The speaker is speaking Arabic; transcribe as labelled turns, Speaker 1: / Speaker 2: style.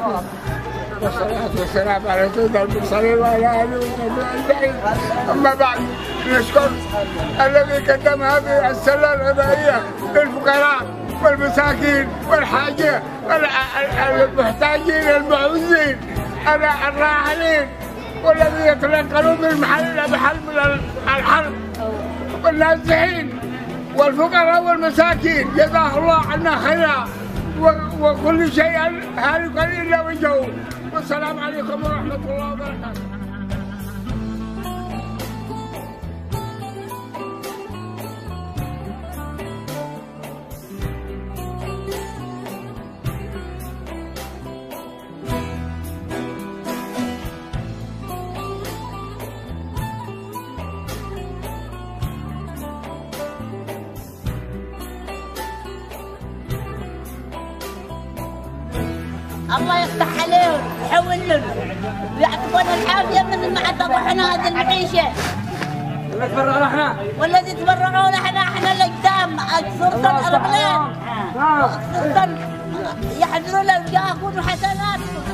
Speaker 1: والصلاة والسلام على سيدنا المرسلين وعلى آله وصحبه أجمعين. أما بعد نشكر الذي قدم هذه السلة الغذائية للفقراء والمساكين والحاجة المحتاجين المعوزين الراحلين والذين يتنقلون من محل إلى محل من الحرب والنازحين والفقراء والمساكين. جزاه الله عنا خيرا وكل شيء هالك إلا وجهه. والسلام عليكم ورحمة الله وبركاته.
Speaker 2: الله يفتح عليهم ويحول لهم ويعطونا العافيه مثل ما عطونا هذه المعيشه.
Speaker 3: اللي تبرعوا احنا
Speaker 2: والذي تبرعونا احنا الاقدام خصوصا الرجلين خصوصا يحضروا لهم ياخذوا حسناتهم.